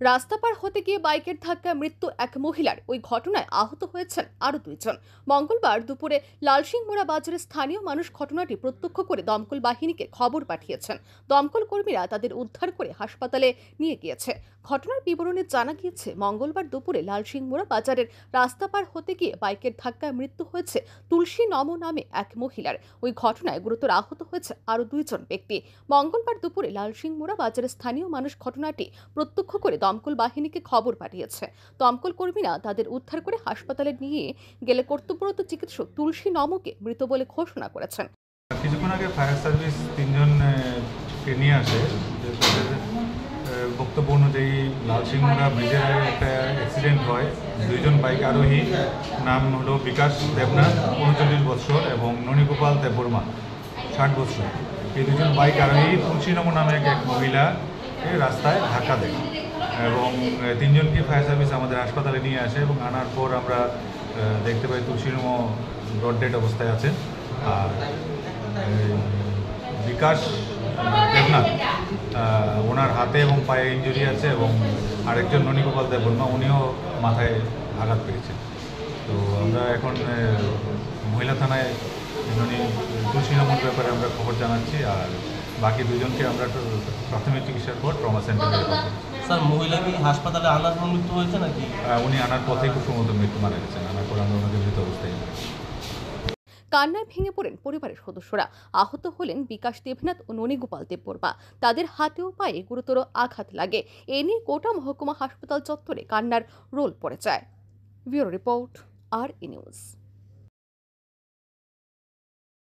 রাস্তা পার হতে গিয়ে বাইকের ধাক্কায় মৃত্যু এক মহিলার। ওই ঘটনায় আহত হয়েছেন আরো দুইজন। মঙ্গলবার দুপুরে লালসিংমোড়া বাজারের স্থানীয় মানুষ ঘটনাটি প্রত্যক্ষ করে দমকল বাহিনীকে খবর পাঠিয়েছেন। দমকল কর্মীরা তাদের উদ্ধার করে হাসপাতালে নিয়ে গিয়েছে। ঘটনার বিবরণে জানা গিয়েছে, মঙ্গলবার দুপুরে লালসিংমোড়া বাজারের রাস্তা পার হতে গিয়ে বাইকের ধাক্কায় মৃত্যু হয়েছে তুলসী নম নামে এক মহিলার। ওই ঘটনায় গুরুতর আহত হয়েছে আরো দুইজন ব্যক্তি। মঙ্গলবার দুপুরে লালসিংমোড়া বাজারের স্থানীয় মানুষ ঘটনাটি প্রত্যক্ষ করে দমকল বাহিনীকে খবর পাঠিয়েছে। দমকল কর্মীরা তাদের উদ্ধার করে হাসপাতালে নিয়ে গেলে কর্তব্যরত চিকিৎসক তুলসী নমকে মৃত বলে ঘোষণা করেছেন। কিছুক্ষণ আগে ফায়ার সার্ভিস তিনজনকে নিয়ে আসে। বক্তব্য অনুযায়ী লালসিংমোড়া ব্রিজের একটা অ্যাক্সিডেন্ট হয়। দুইজন বাইক আরোহী, নাম হলো বিকাশ দেবনাথ 39 বছর এবং ননীগোপাল দেববর্মা 60 বছর। এই দুজন বাইক আরোহী তুলসী নম নামে এক মহিলা রাস্তায় ধাক্কা দেয় এবং তিনজনকে ফায়ার সার্ভিস আমাদের হাসপাতালে নিয়ে আসে এবং আনার পর আমরা দেখতে পাই তুলসী নম ব্রড ডেড অবস্থায় আছেন। আর বিকাশ দেবনাথ ওনার হাতে এবং পায়ে ইঞ্জুরি আছে এবং আরেকজন ননীগোপাল দেববর্মা উনিও মাথায় আঘাত পেয়েছেন। তো আমরা এখন মহিলা থানায় তুলসী নমর ব্যাপারে আমরা খবর জানাচ্ছি, আর বাকি দুজনকে আমরা প্রাথমিক চিকিৎসার পর ট্রমা সেন্টারে স্যার, মহিলা কি হাসপাতালে আনার পর মৃত্যু হয়েছে নাকি? উনি আনার পথে খুব সম্ভবত মৃত্যু মারা গেছেন। আনার পর আমরা ওনাকে মৃত অবস্থায়। কান্নায় ভেঙে পড়েন পরিবারের সদস্যরা। আহত হলেন বিকাশ দেবনাথ ও ননীগোপাল দেববর্মা। তাদের হাতে ও পায়ে গুরুতর আঘাত লাগে। এ নিয়ে কোটা মহকুমা হাসপাতাল চত্বরে কান্নার রোল পড়ে যায়। Bureau report, RE news.